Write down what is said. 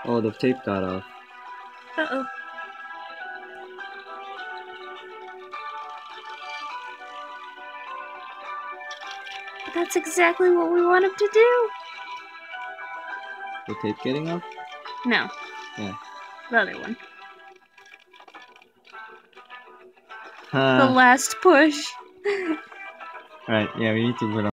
Oh, the tape got off. Uh-oh. But that's exactly what we want him to do. The tape getting off? No. Yeah. The other one. The Huh. last push. Alright, yeah, we need to put on